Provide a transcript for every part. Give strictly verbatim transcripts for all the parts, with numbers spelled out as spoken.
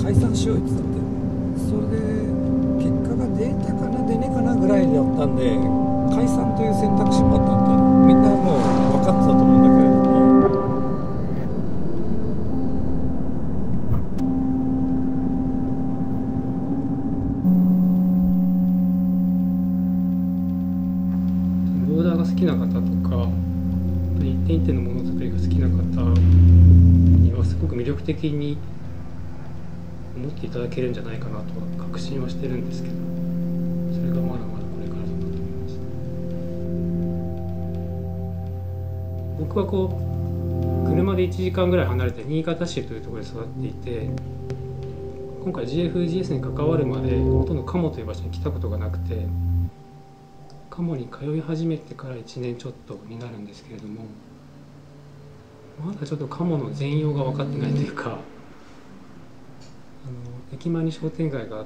解散しようって言ってたんで、それで結果が出たかな出ねえかなぐらいだったんで、解散という選択肢もあったんで、みんなもう分かってたと思うんだけれども、 ボーダーが好きな方とか、一点一点のものづくりが好きな方にはすごく魅力的に思っていただけるんじゃないかなとは確信はしてるんですけど、それがまだまだこれからだなと思います。僕はこう車でいちじかんぐらい離れて新潟市というところで育っていて、今回 ジーエフジーエス に関わるまでほとんど鴨という場所に来たことがなくて、鴨に通い始めてからいちねんちょっとになるんですけれども、まだちょっと鴨の全容が分かってないというか、あの駅前に商店街があって、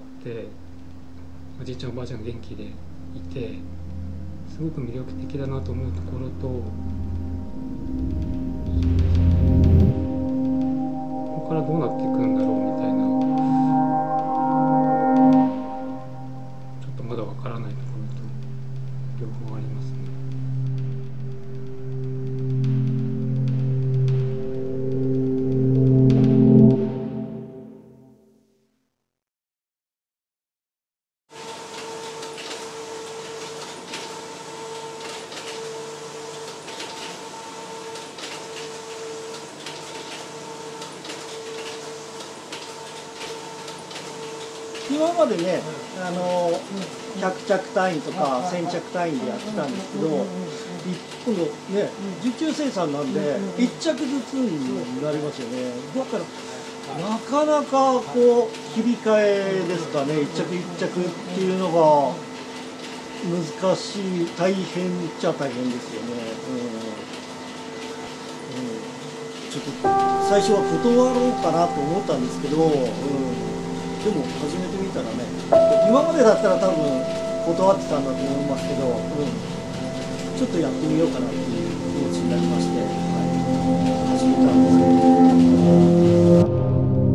おじいちゃんおばあちゃんが元気でいて、すごく魅力的だなと思うところと、ここからどうなっていくんだろうみたいな、ちょっとまだ分からないところと両方ありますね。 今までね、あのひゃく着単位とかせん着単位でやってたんですけど、今度ね受注生産なんでいっ着ずつになりますよね。だからなかなかこう切り替えですかね、一着一着っていうのが難しい、大変っちゃ大変ですよね。うんうん、ちょっと最初は断ろうかなと思ったんですけど、うん、でも始めてみたらね、今までだったら多分断ってたんだと思いますけど、うん、ちょっとやってみようかなっていう気持ちになりまして、はい、始めたんですけど。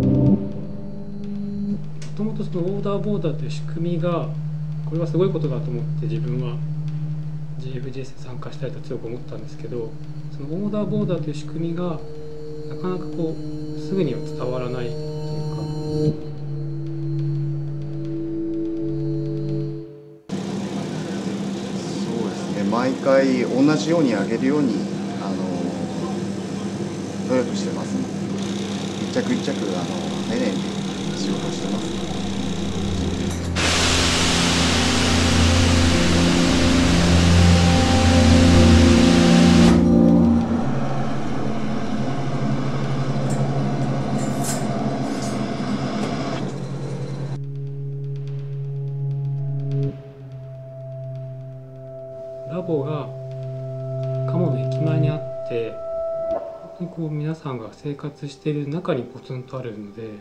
もともとそのオーダーボーダーという仕組みがこれはすごいことだと思って自分は ジーエフジーエス に参加したいと強く思ったんですけど、そのオーダーボーダーという仕組みがなかなかこうすぐには伝わらないというか、 そうですね、毎回同じように上げるようにあの努力してます。一着一着あの丁寧に仕事してます。 ラボが鴨の駅前にあって、本当にこう皆さんが生活している中にポツンとあるので、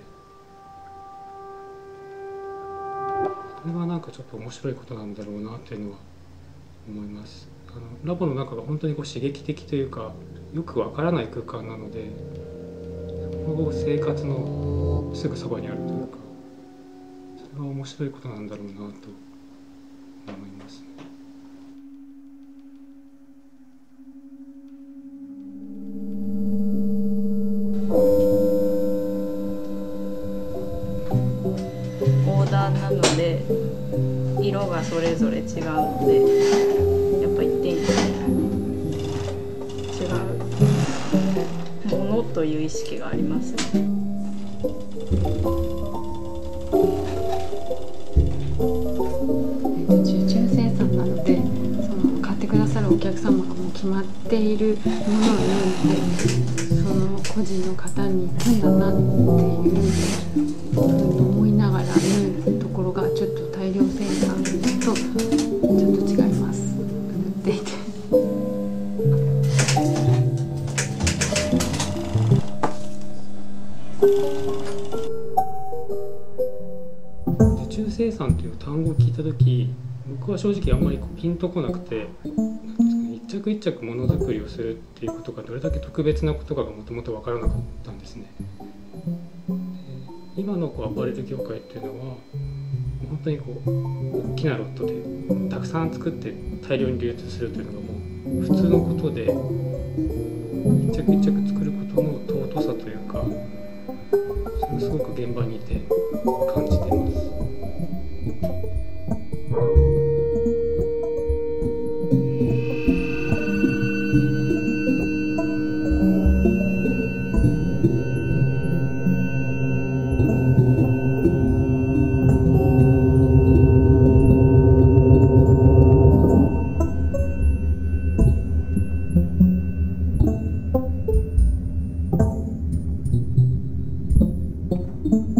それはなんかちょっと面白いことなんだろうなというのは思います。あのラボの中が本当にこう刺激的というか、よくわからない空間なので、そこが生活のすぐそばにあるというか、それは面白いことなんだろうなと思いますね。 オーダーなので色がそれぞれ違うので、やっぱ一点一点違うものという意識がありますね。 受注生産なので、その買ってくださるお客様がもう決まっているものを縫って、その個人の方に行くんだなっていうふうに思いながら縫うところが、ちょっと大量生産とちょっと違います、縫っていて。 受注生産という単語を聞いた時、僕は正直あんまりピンとこなくて、一着一着ものづくりをするっていうことがどれだけ特別なことかがもともと分からなかったんですね。 今のこうアパレル業界っていうのは本当にこう大きなロットでたくさん作って大量に流通するというのがもう普通のことで、一着一着作ることの尊さというか、それをすごく現場にいて感じています。 うん。